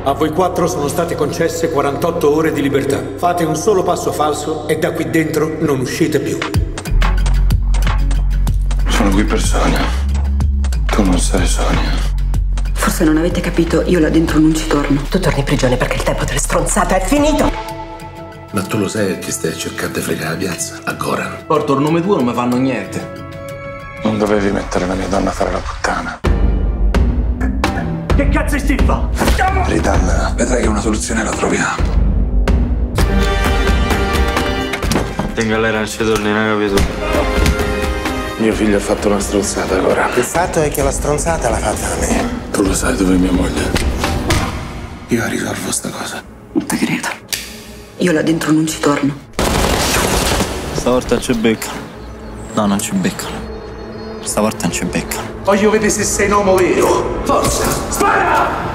A voi 4 sono state concesse 48 ore di libertà. Fate un solo passo falso e da qui dentro non uscite più. Sono qui per Sonia. Tu non sei Sonia. Forse non avete capito, io là dentro non ci torno. Tu torni in prigione perché il tempo delle stronzate è finito! Ma tu lo sai che stai cercando di fregare la piazza? A Goran. Porto il nome tuo non mi fanno niente. Non dovevi mettere la mia donna a fare la puttana. Che cazzo stai fa? Ridan, vedrai che una soluzione la troviamo. In galera non ci torni, non hai capito? Mio figlio ha fatto una stronzata ora. Il fatto è che la stronzata l'ha fatta a me. Tu lo sai dove è mia moglie? Io risolvo sta cosa. Non te credo. Io là dentro non ci torno. Stavolta ci beccano. No, non ci beccano. Stavolta non ci beccano. Voglio vedere se sei un uomo vero. Forza, spara!